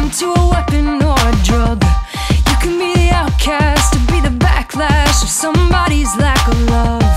turn to a weapon or a drug. You can be the outcast or be the backlash of somebody's lack of love.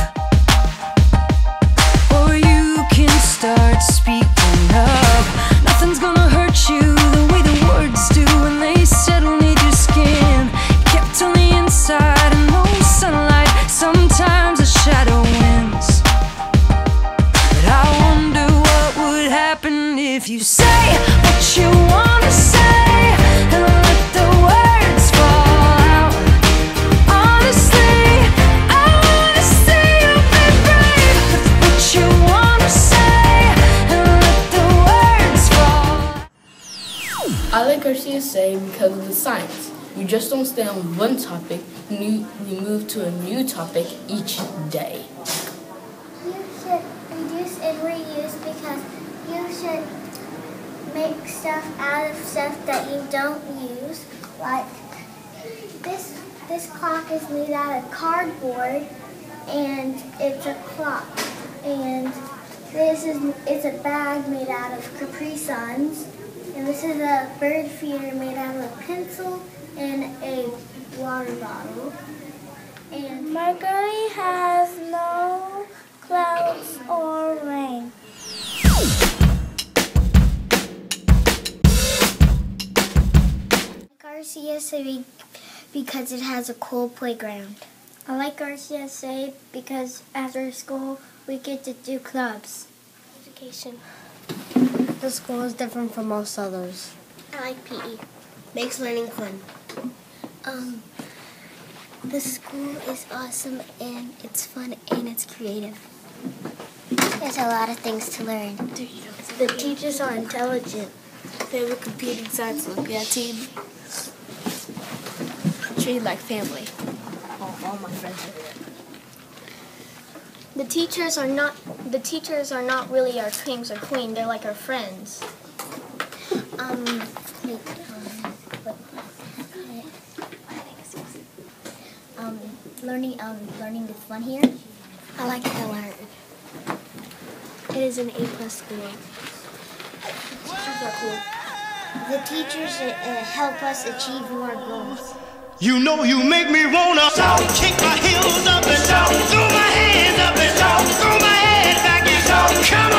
Or you can start speaking up. Nothing's gonna hurt you the way the words do when they settle neath your skin. Kept on the inside and no sunlight, sometimes a shadow wins. But I wonder what would happen if you say what you wanna say and let the words fall out. Honestly, I wanna see you be brave with what you wanna say and let the words fall. I like Garcia Say because of the science. You just don't stay on one topic, you move to a new topic each day. You should reduce and reuse because you should make stuff out of stuff that you don't use. Like this clock is made out of cardboard and it's a clock. And it's a bag made out of Capri Suns. And this is a bird feeder made out of a pencil and a water bottle. And Mercury has no clouds or rain. Garcia Say because it has a cool playground. I like Garcia Say because after school we get to do clubs. Education. The school is different from most others. I like PE. Makes learning fun. The school is awesome and it's fun and it's creative. There's a lot of things to learn. The teachers are intelligent. They have a computing science Olympiad team. Treated like family. All my friends are there. The teachers are not really our kings or queen. They're like our friends. Learning is fun here. I like to learn. It is an A+ school. Teachers are cool. The teachers help us achieve more goals. You know you make me wanna shout, kick my heels up and shout, throw my hands up and shout, throw my head back and shout, come